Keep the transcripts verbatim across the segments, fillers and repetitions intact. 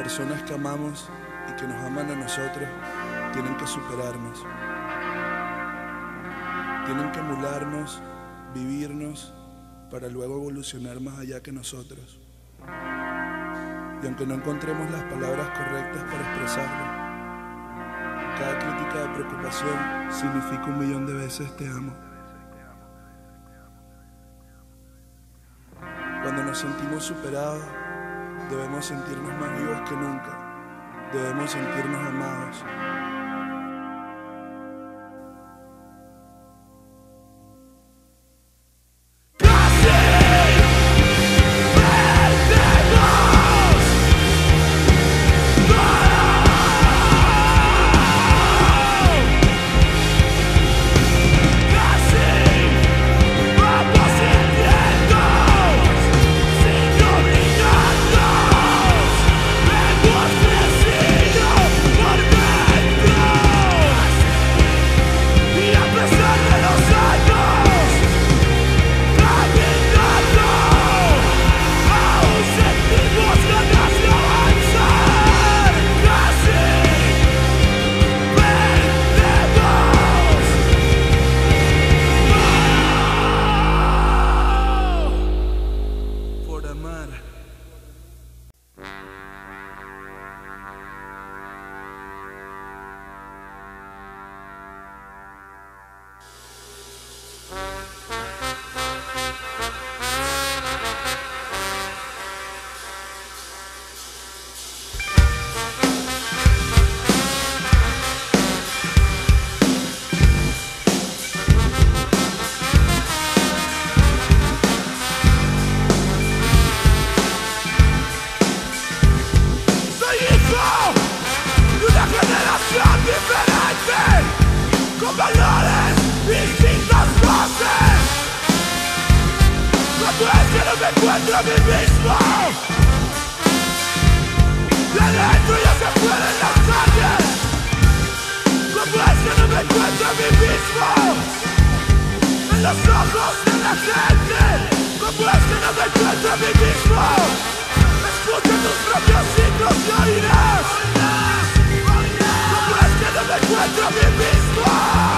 personas que amamos y que nos aman a nosotros tienen que superarnos. Tienen que emularnos, vivirnos, para luego evolucionar más allá que nosotros. Y aunque no encontremos las palabras correctas para expresarlo, cada crítica de preocupación significa un millón de veces te amo. Cuando nos sentimos superados, debemos sentirnos más vivos que nunca. Debemos sentirnos amados. Con valores, distintas voces. No es que no me encuentro a mí mismo. La dentro ya se fuera en las calles. No es que no me encuentro a mí mismo. En los ojos de la gente. ¿Cómo es que no me encuentro a mí mismo? Escucha tus propios signos y oirás. ¿Cómo es que no me encuentro a mí mismo?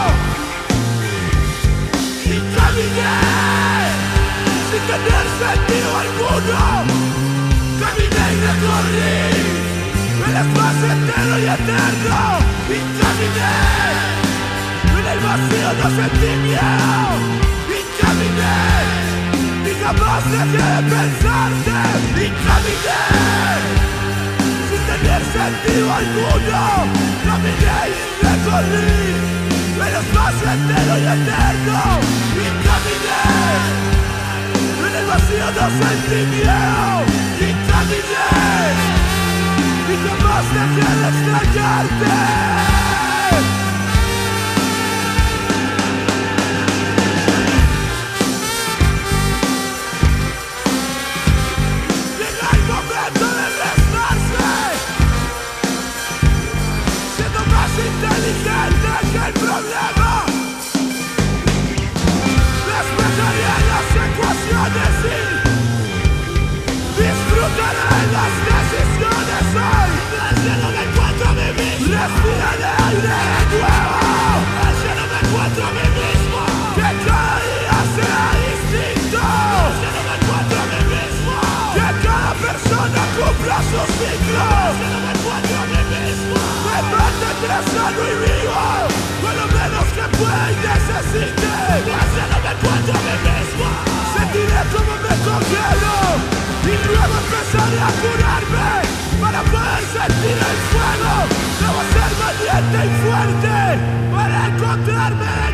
Y caminé sin tener sentido alguno. Caminé y recorrí el espacio entero y eterno. Y caminé en el vacío, no sentí miedo. Y caminé y jamás dejé de pensarte. Y caminé sin tener sentido alguno. Caminé y recorrí el espacio entero y eterno. Y caminé en el vacío, no sentí miedo. Y caminé y jamás dejé de extrañarte. Inteligente que el problema. Despejaré las ecuaciones y disfrutaré las decisiones hoy. Desde no me encuentro a mí mismo. Respiraré aire nuevo. Desde no me encuentro a mí mismo. Que cada día sea distinto. Desde no me encuentro a mí mismo. Que cada persona cumpla sus ciclos. Desde no me encuentro a mí mismo. Me mantendré sano y vivo, con lo menos que pueda y necesite. Pues ya no me encuentro a mí mismo. Sentiré como me congelo y luego empezaré a curarme para poder sentir el fuego. Debo ser valiente y fuerte para encontrarme.